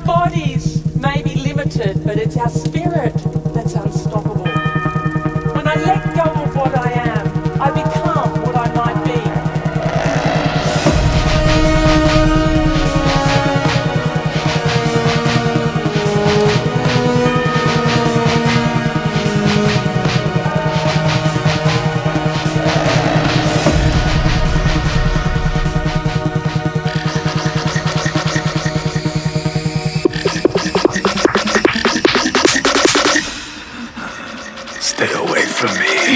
bodies may be limited, but it's our spirit that's unstoppable. When I let go of what I am, I become what I might be. Stay away from me.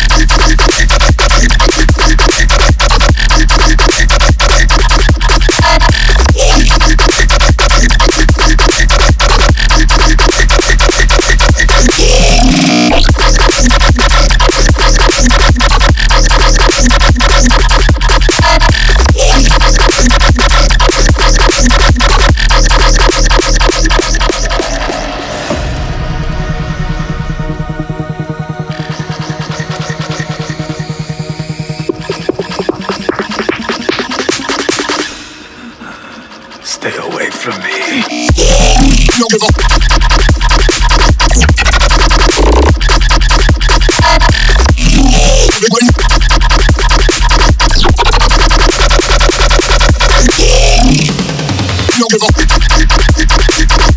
Stay away from me. Don't give up. Don't give up.